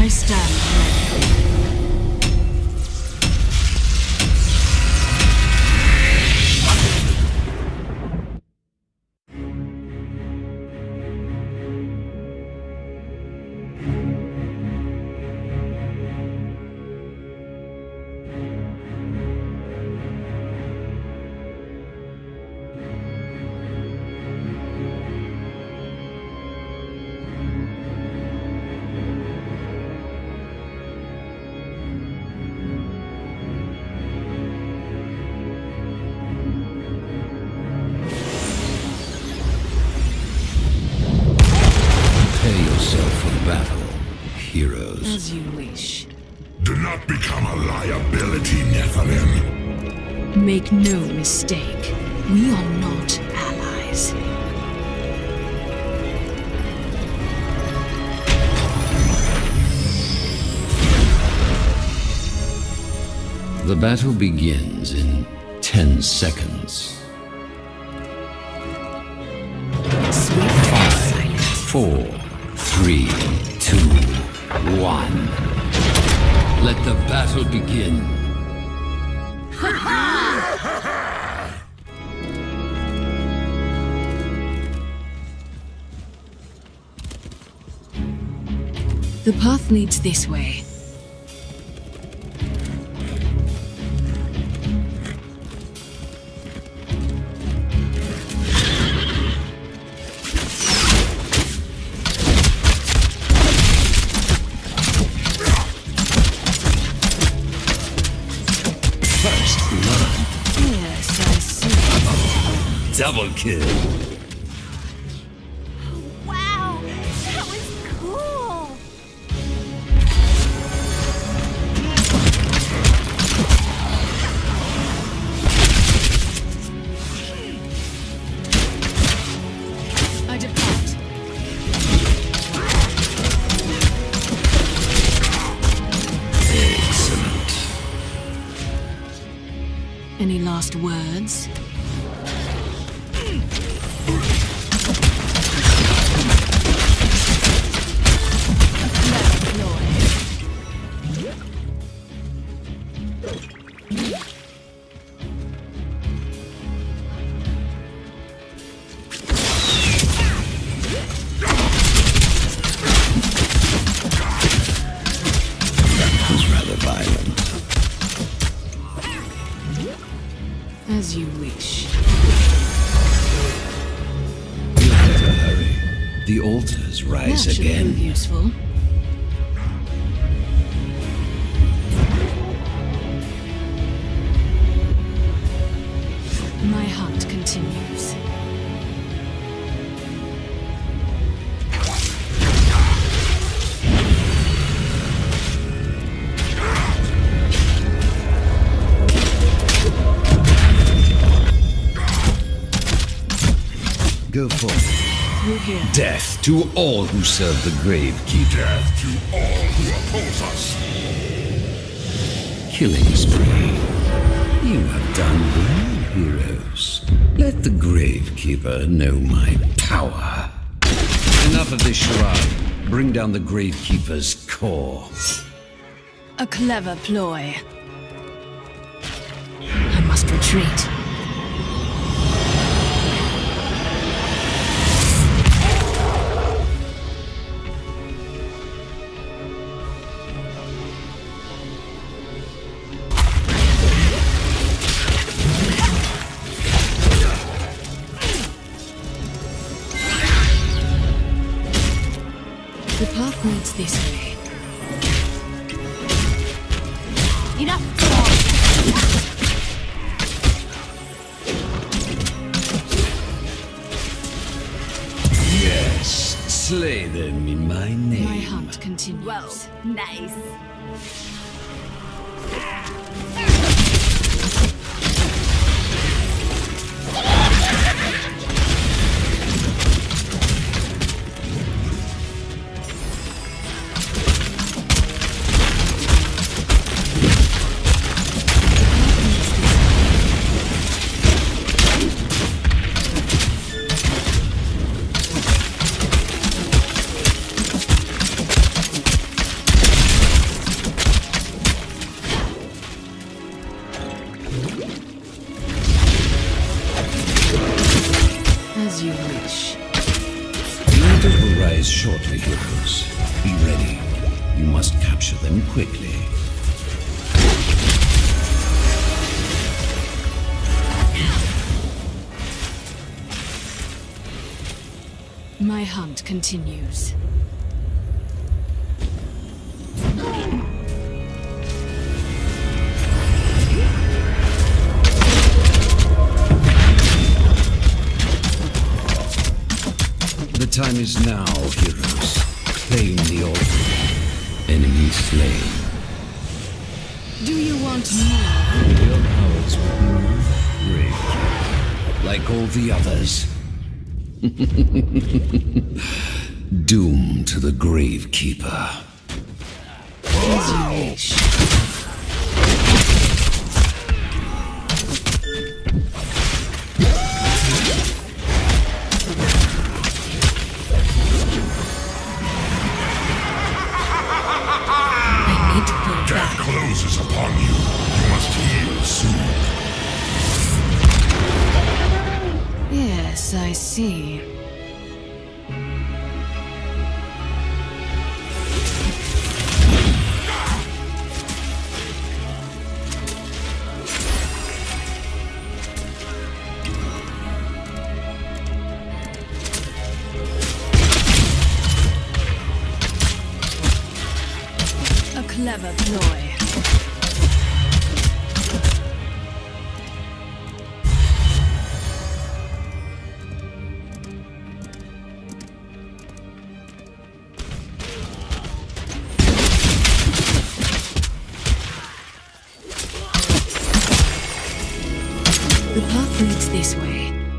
I stand ready. As you wish. Do not become a liability, Nephilim. Make no mistake, we are not allies. The battle begins in 10 seconds. 5, 4, 3, 2, 1. Let the battle begin. The path leads this way. Yes, I see. Double kill. Wow, that was cool. I depart. Excellent. Any last words? That was rather violent. As you wish. You have to hurry. The altars rise That should again. prove useful. My hunt continues. Go forth. Through here. Death to all who serve the Gravekeeper. Death to all who oppose us. Killing spree. You have done well, heroes. Let the Gravekeeper know my power. Enough of this charade. Bring down the Gravekeeper's core. A clever ploy. I must retreat. The path leads this way. Enough. Yes, slay them in my name. My hunt continues. Whoa, nice. heroes. Be ready. You must capture them quickly. My hunt continues. The time is now, heroes. Claim the altar. Enemy slain. Do you want more? Your powers will be my grave, like all the others. Doom to the Gravekeeper. As you wish. Death closes upon you. You must heal soon. Yes, I see. A clever ploy. The path leads this way.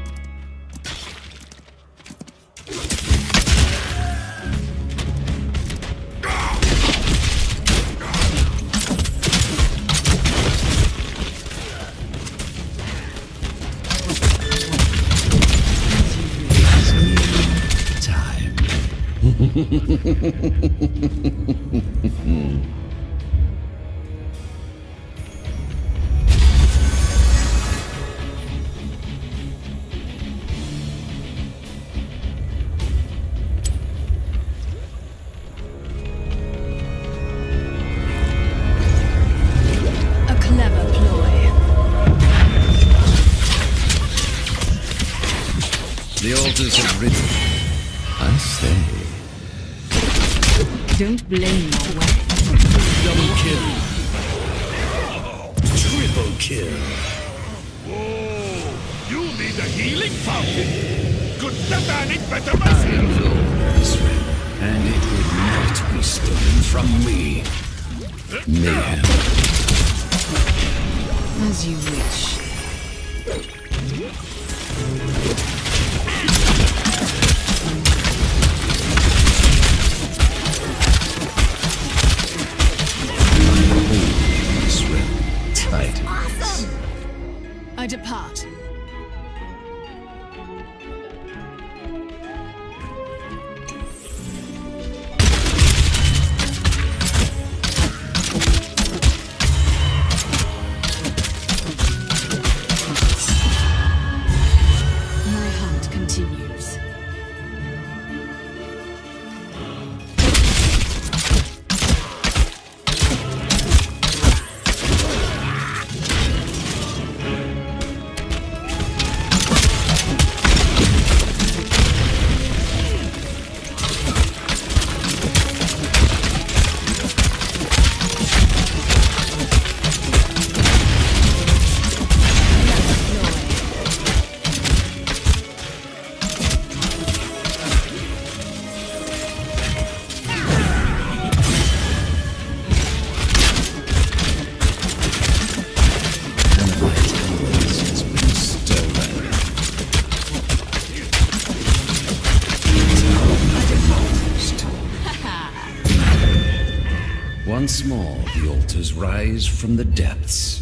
A clever ploy. The altars have risen. I say. Don't blame your way. Double kill. Triple kill. Whoa! You need a healing fountain. Couldn't have done it better I myself. know this one, and it would not be stolen from me. Mayhem. As you wish. This realm, Titans. Awesome! I depart. My hunt continues. Once more, the altars rise from the depths.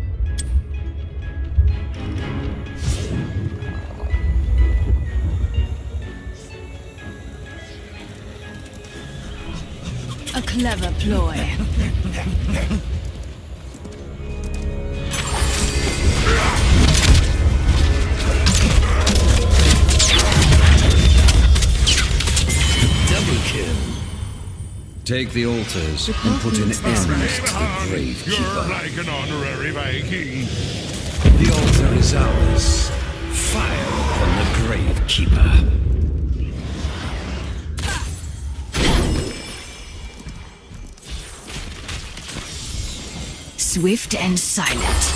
A clever ploy. Double kill. kill. Take the altars and put an end to the You're Gravekeeper. like an honorary Viking. The altar is ours. Fire upon the Gravekeeper. Swift and silent.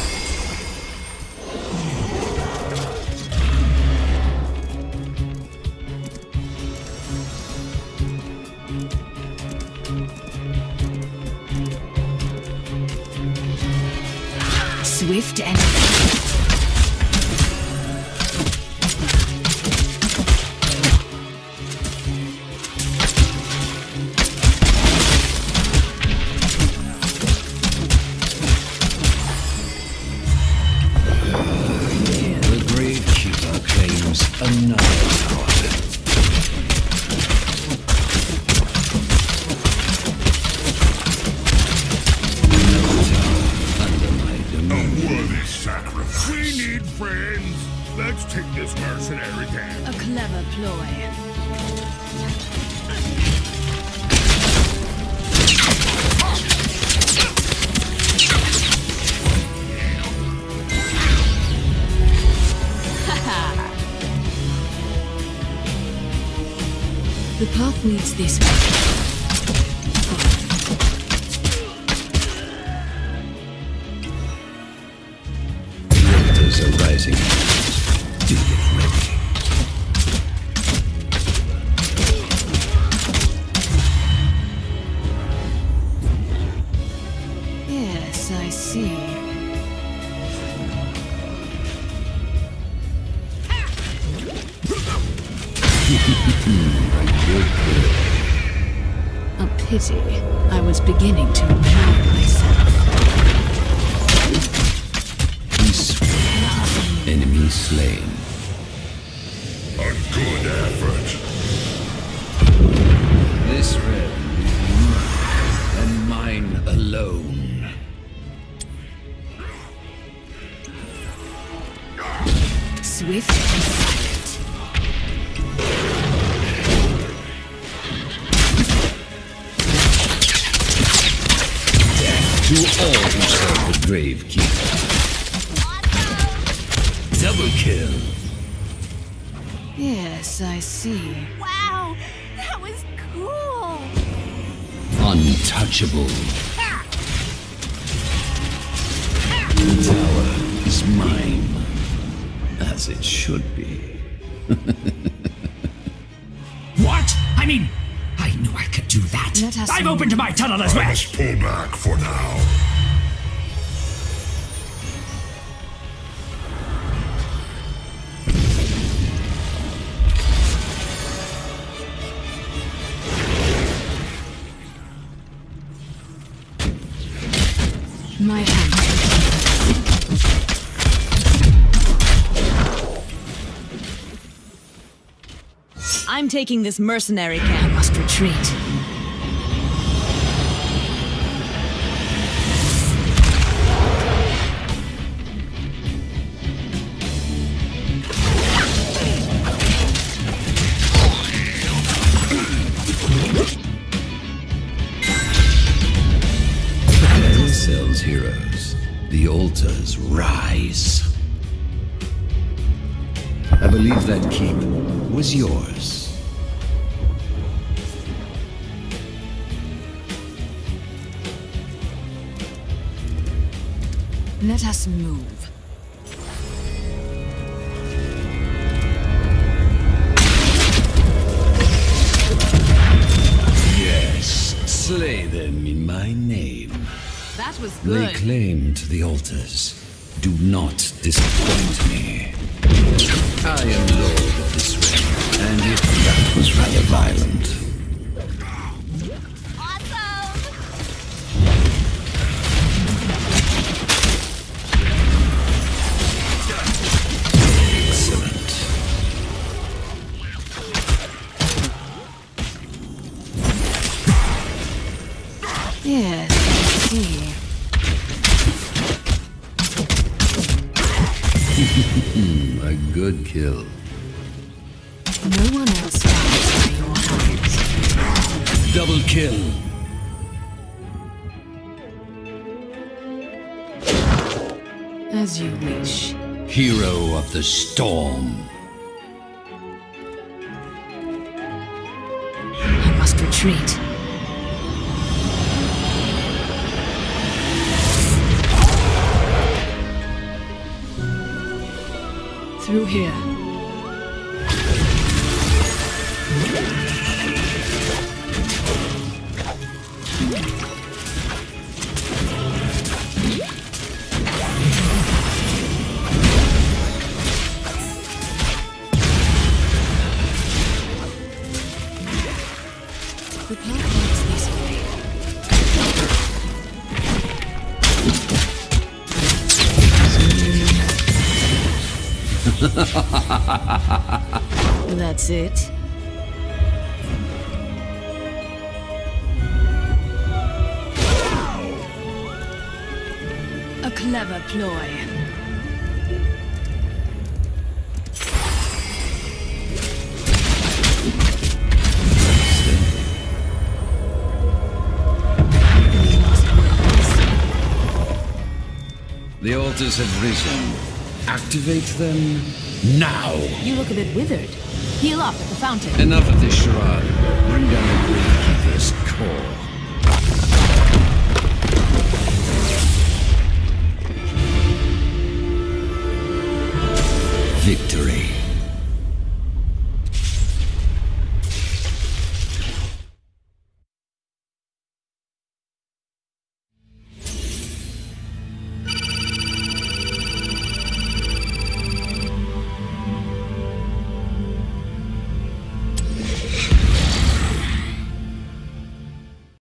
Swift and The Gravekeeper claims another tower. Another tower under my domain. Worthy sacrifice. We need friends. Let's take this mercenary down. a clever ploy. The path leads this way. The altars are rising. Do get ready. Yes, I see. A pity. I was beginning to enjoy myself. Peaceful. Enemy slain. A good effort. This realm is mine, and mine alone. Swift and silent. To all who serve the Gravekeeper. Double kill. Yes, I see. Wow, that was cool. Untouchable. The tower is mine, as it should be. What? I mean, I knew I could do that. Let us I'm open to my tunnel as I well. must pull back for now. My hand. I'm taking this mercenary camp. I must retreat. Prepare yourselves, heroes. The altars rise. I believe that keep was yours. Let us move. Yes, slay them in my name. That was Lay good. claim to the altars. Do not disappoint me. I am lord of this realm, and if that was rather violent. Awesome. Excellent. Yes, I see. A good kill. No one else dies by your hands. kill. As you wish. Hero of the storm. I must retreat. Through here. The path leads this way. That's it. A clever ploy. The altars have risen. Activate them now. You look a bit withered. Heal up at the fountain. Enough of this charade.